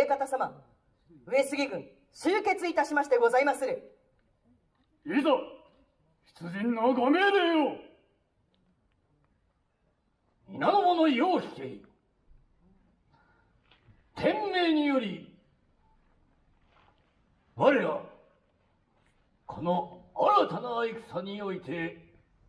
家方様、上杉軍集結いたしましてございまする。 いざ出陣のご命令を。皆の者よう聞け。天命により我らこの新たな戦において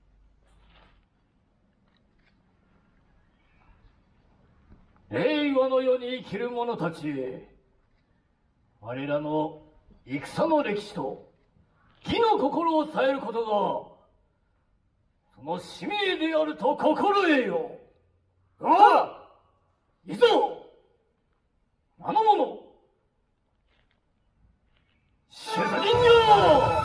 令和の世に生きる者たちへ我らの戦の歴史と義の心を伝えることがその使命であると心得よ。ああ、いざあの者出陣よ。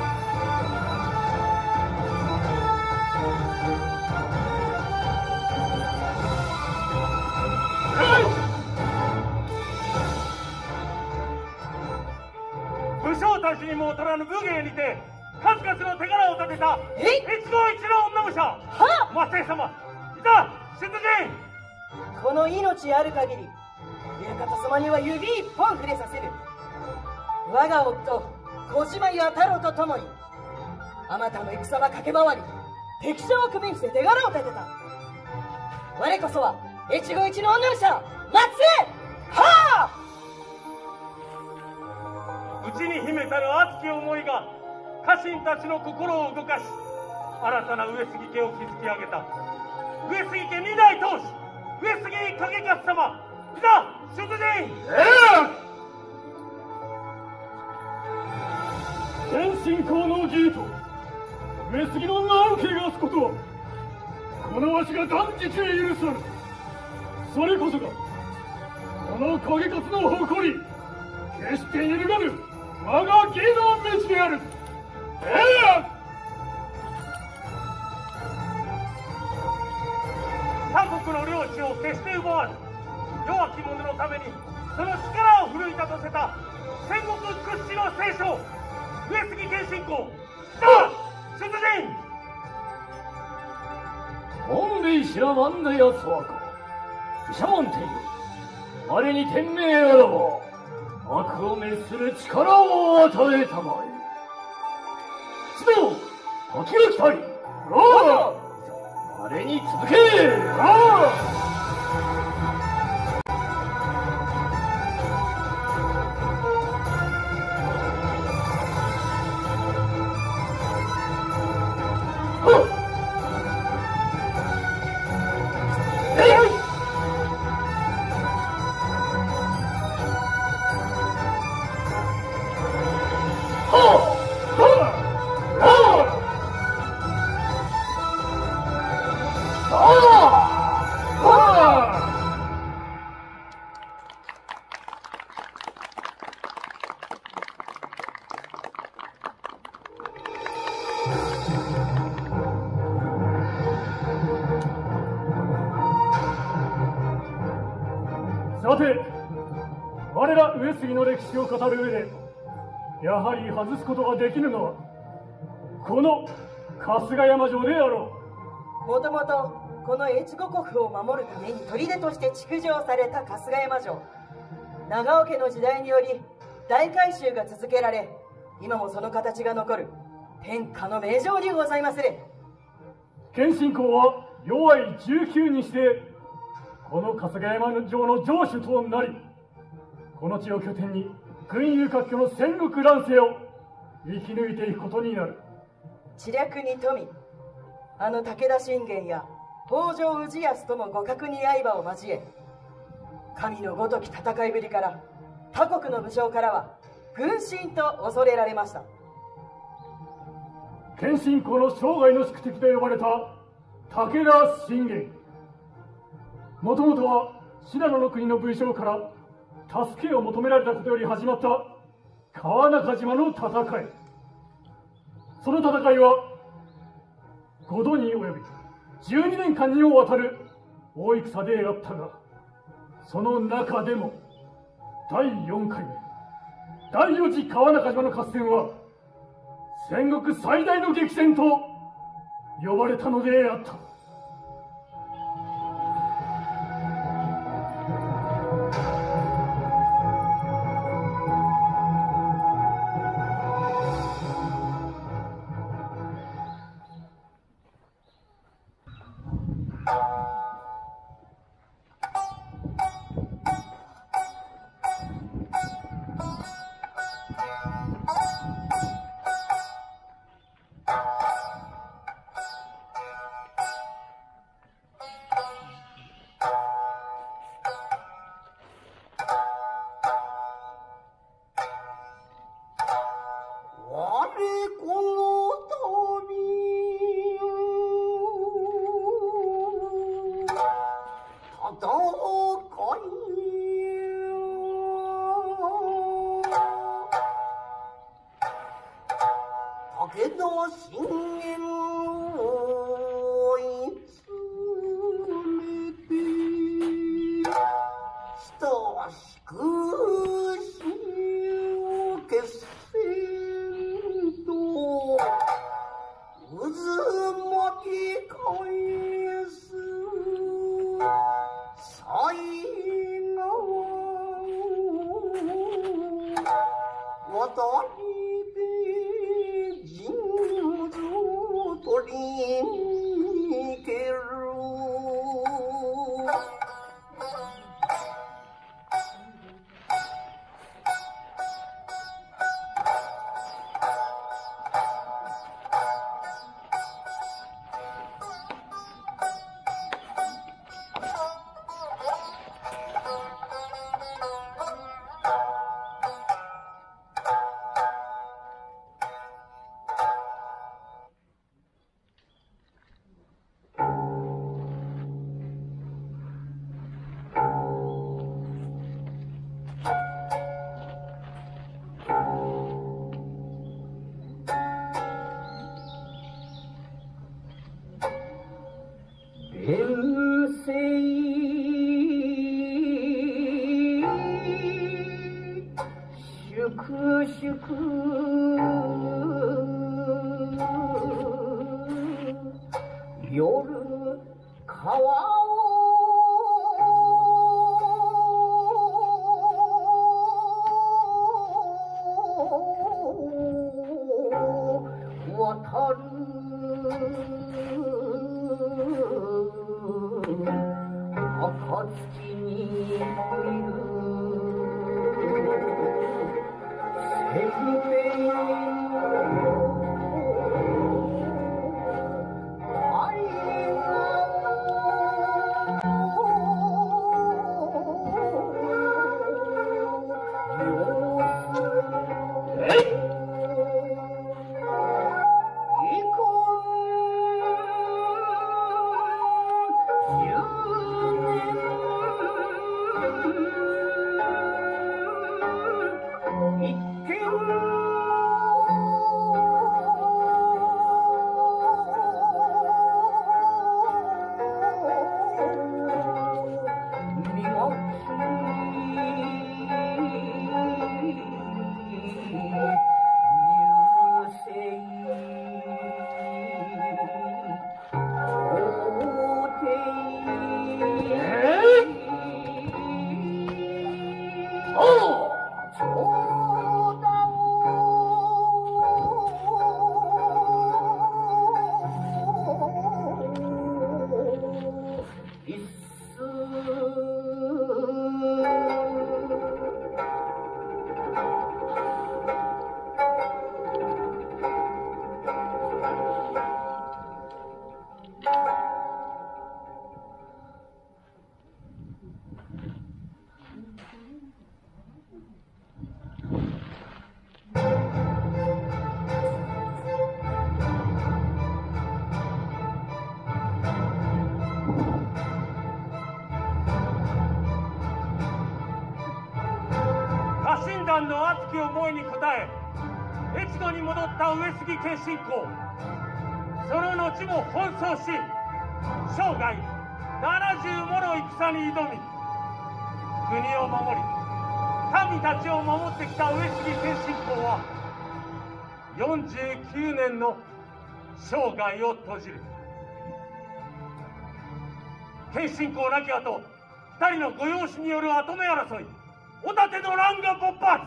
武将たちにも劣らぬ武芸にて数々の手柄を立てた越後一の女武者松江様、いざ出陣。 この命ある限り親方様には指一本触れさせる。我が夫小島弥太郎と共にあまたの戦は駆け回り敵将を組み伏せ手柄を立てた。我こそは越後一の女武者松江。はあ、 内に秘めたる熱き思いが家臣たちの心を動かし新たな上杉家を築き上げた上杉家二代当主上杉景勝様、いざ出陣。 天信公の義と上杉の名を汚すことはこのわしが断じて許さぬ。それこそがこの景勝の誇り、決して揺るがぬ我が義の道である。 他国の領地を決して奪わぬ弱き者のためにその力を奮い立たせた戦国屈指の聖将上杉謙信公、さあ出陣。 門兵知ら万代やそわか毘沙門天よ、我に天命あらば悪を滅する力を与えたまえ。一同時が来たり。我に続け。さて、我ら上杉の歴史を語る上でやはり外すことができぬのはこの春日山城であろう。もともとこの越後国を守るために砦として築城された春日山城、長尾家の時代により大改修が続けられ今もその形が残る天下の名城にございまする。 謙信公は弱い19にしてこの春日山城の城主となり、この地を拠点に群雄割拠の戦国乱世を生き抜いていくことになる。 知略に富、あの武田信玄や北条氏康とも互角に刃を交え、神のごとき戦いぶりから他国の武将からは軍神と恐れられました。 謙信公の生涯の宿敵と呼ばれた武田信玄、もともとは信濃の国の武将から助けを求められたことより始まった川中島の戦い。その戦いは5度に及び12年間にもわたる大戦であったが、その中でも第4回目第4次川中島の合戦は戦国最大の激戦と呼ばれたのであった。 信玄を追い詰めて親しく死を消せんと渦巻き返す災害渡りで神像取りに行ける夜川を渡る暁に降りるの熱き思いに応え越後に戻った上杉謙信公、その後も奔走し生涯70もの戦に挑み国を守り民たちを守ってきた上杉謙信公は49年の生涯を閉じる。謙信公亡き後、2人のご養子による跡目争い、おだての乱が勃発。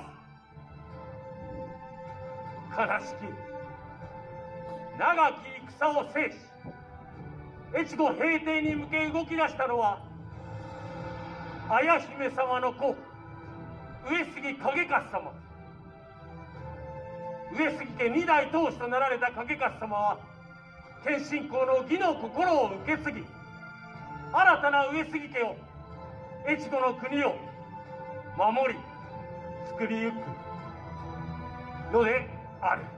悲しき長き戦を制し越後平定に向け動き出したのは綾姫様の子上杉景勝様。上杉家2代当主となられた景勝様は謙信公の義の心を受け継ぎ、新たな上杉家を越後の国を守り作りゆくのである。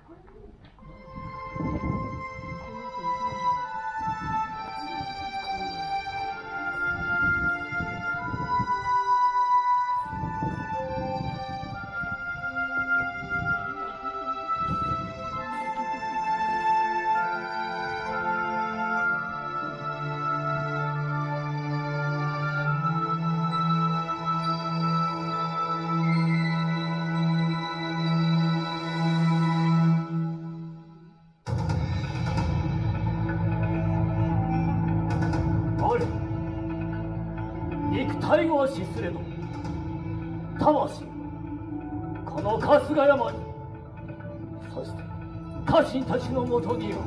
最後は死すれど魂この春日山に、そして家臣たちのもとには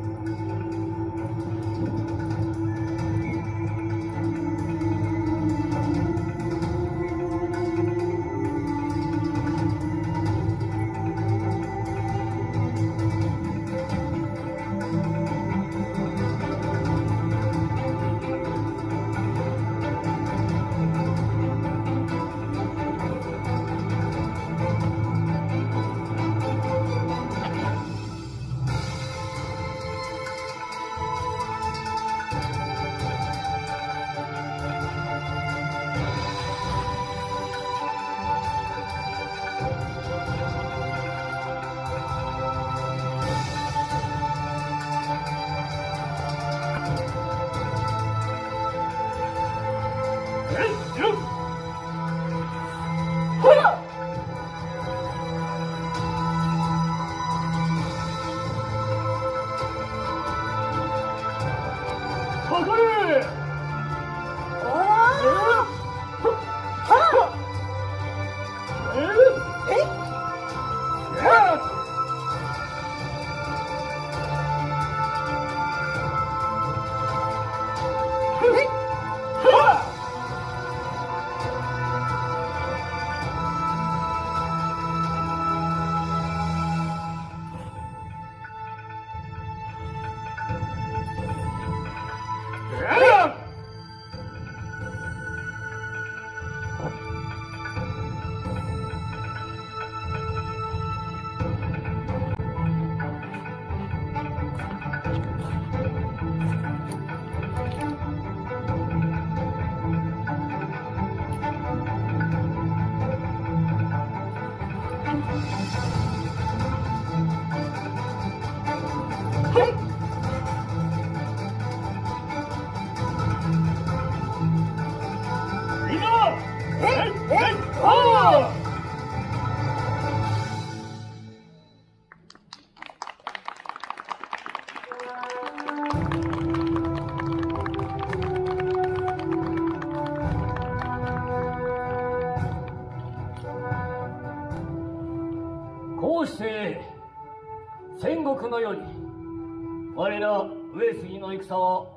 こうして戦国の世に我ら上杉の戦は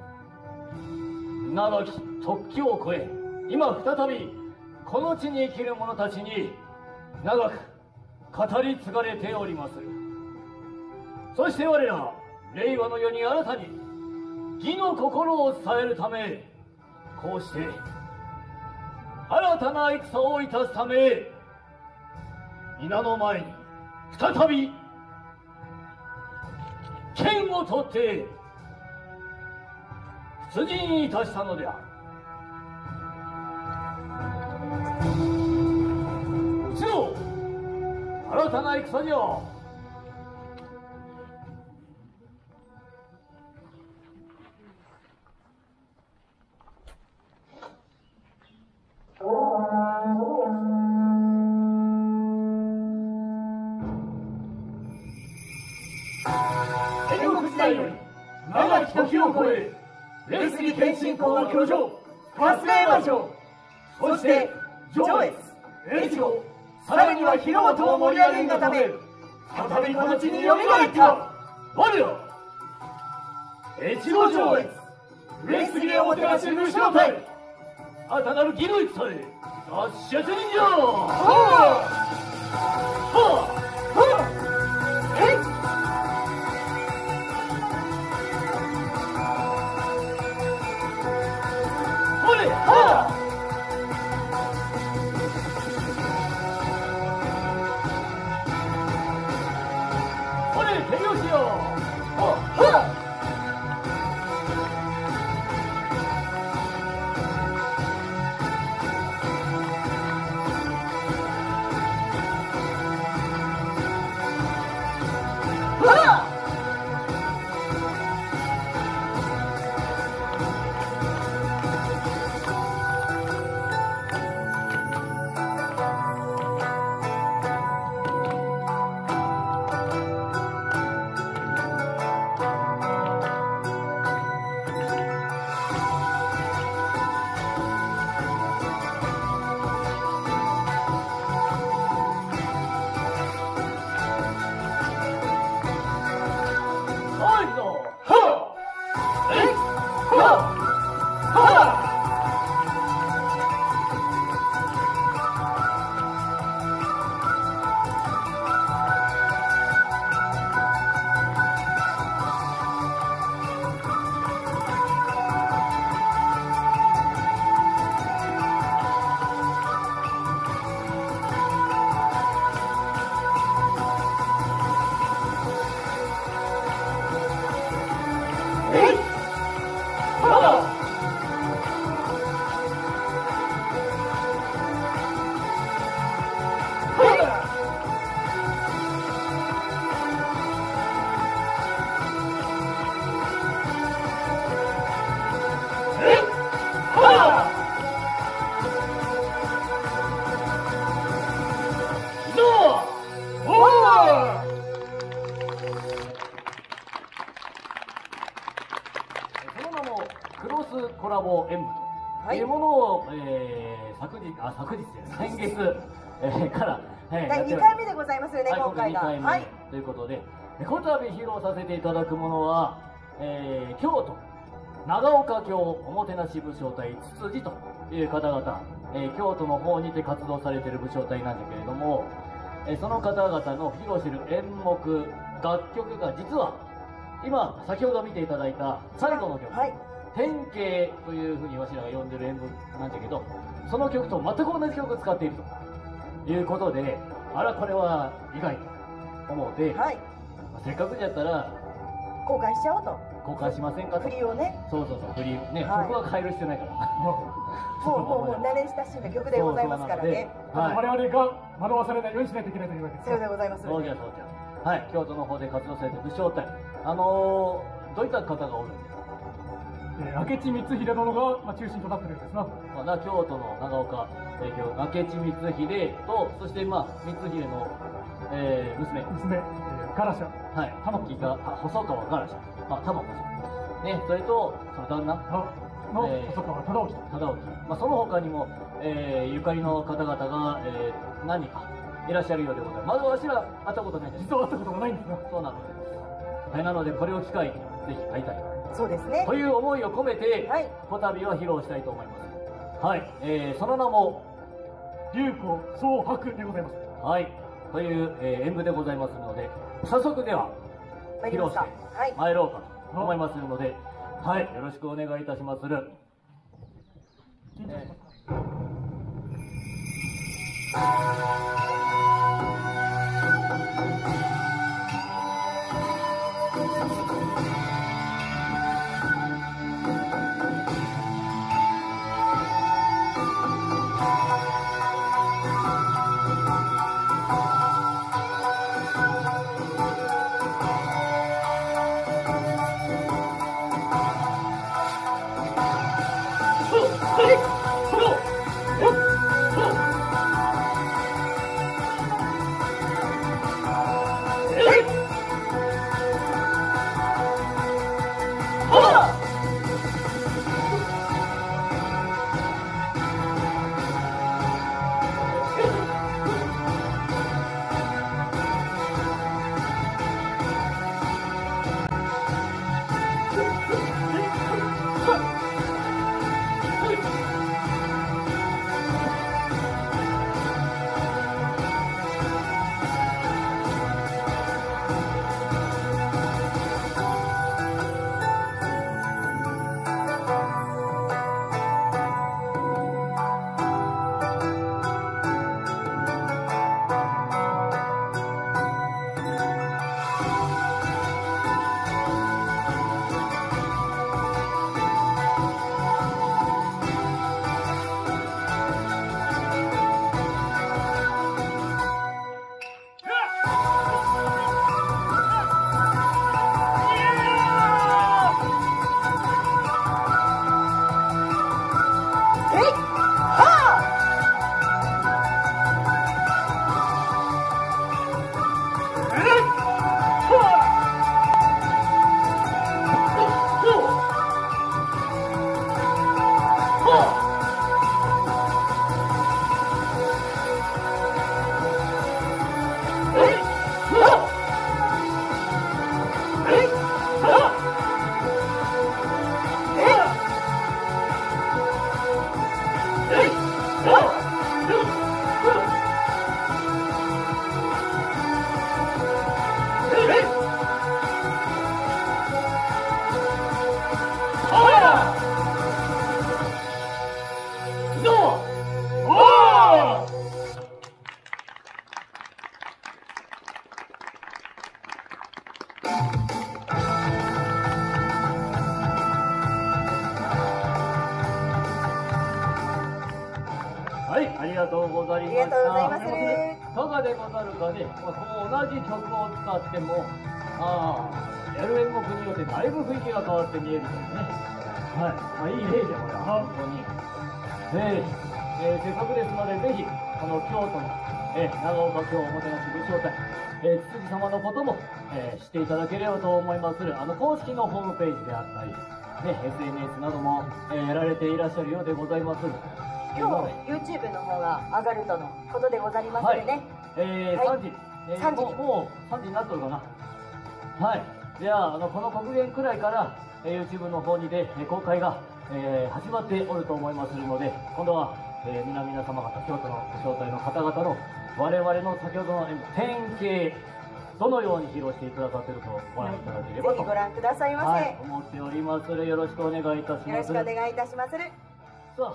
長き時を超え、今再びこの地に生きる者たちに長く語り継がれております。そして我ら令和の世に新たに義の心を伝えるため、こうして新たな戦をいたすため皆の前に再び剣を取って出陣いたしたのである。うちの新たな戦じゃ。 戦国時代より長き時を超え、上杉謙信公の居城春日山城、そして上越、越後、さらには広本を盛り上げんがため、再びこの地によみがえった我ら越後上越上杉をもてなし武将隊、 新たなる義の戦へ脱出人じゃ。 はあはあボ演舞というものを、先月、から、 第2回目でございますよね、今回が。 2回目ということで、こたび披露させていただくものは、京都長岡京おもてなし武将隊つつじという方々、京都の方にて活動されている武将隊なんだけれども、その方々の披露している演目、楽曲が実は今先ほど見ていただいた最後の曲、天慶というふうにわしらが呼んでる演舞なんだけど、その曲と全く同じ曲を使っているということで、あらこれは意外と思うて、せっかくじゃったら公開しちゃおうと。 公開しませんかと。 振りをね。 そう振りね、曲は変える必要ないからもう慣れ親しんだ曲でございますからね。 我々が惑わされないようにしないといけないというわけです。 そうでございます。 そうじゃはい、京都の方で活動されている武将隊、どういった方がおるんですか。 明智光秀殿が中心となっているんですな。 京都の長岡、明智光秀と、そして光秀の、娘、 ガラシャ、 玉木が細川ガラシャ、玉子ね、それとその旦那の細川忠興、 その他にも、ゆかりの方々が、何人かいらっしゃるようでございます。まずわしら会ったことないんです。 実は会ったことがないんですが。 そうなんです。なのでこれを機会にぜひ会いたい。 そうですね。 という思いを込めて、こたびは披露したいと思います。その名も龍虎総白でございます。 という、演舞でございますので、早速では披露して参ろうかと思いますので、よろしくお願いいたしまする。ありがとうございました。いかがでござるかね。この同じ曲を使っても、やる演目によってだいぶ雰囲気が変わって見えるというね。いい例でこれは本当に。せっかくですので、ぜひこの京都の長岡京おもてなし武将隊、つつじ様のことも、知っていただければと思いまする。公式のホームページであったり、 SNS なども、やられていらっしゃるようでございます。 今日 YouTube の方が上がるとのことでございますよね。 3時、 3時もう3時になっとるかな。はい。じゃあ、この国元くらいから、YouTube の方にで公開が、始まっておると思いますので、今度は、皆様方、京都の招待の方々の我々の先ほどの典型、どのように披露してくださっているかをご覧いただければと、 ぜひご覧くださいませ。 はい、思っております。よろしくお願いいたします。 よろしくお願いいたします。 さあ、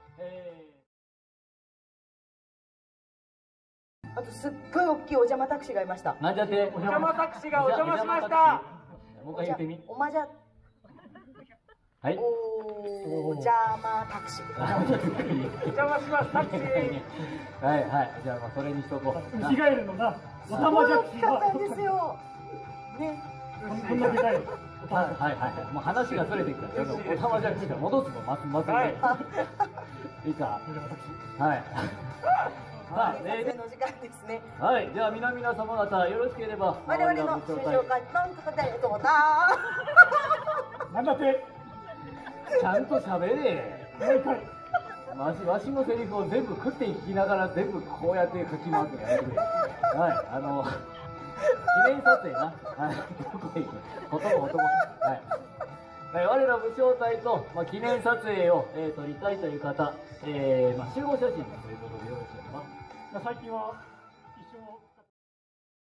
あとすっごい大きいお邪魔タクシーがいました。 なんじゃってお邪魔タクシーがお邪魔しました。 もう一回言ってみ。 おまじゃ、 はい。 お邪魔タクシー。 お邪魔しますタクシー。 はいはい。じゃあそれにしとこう。 ウシガエルのな、おたまじゃくしかったんがですよ。ね。 こんなでかい。 はいはいはい。もう話がそれてきた。おたまじゃくしが戻すの待つはい。 いいか。はい。 撮影の時間ですね。 はい。じゃあ皆様方よろしければ我々の首相会なんとかだよどうだ。 なんだって。 ちゃんと喋れ。 もう一回。 わしのセリフを全部食っていきながら全部こうやって書き回すのやめてくれ。はい。記念撮影な。はい。どこへ行く。男。はい。我ら武将隊と、記念撮影を、撮りたいという方、集合写真ということでよろしいですか。 最近は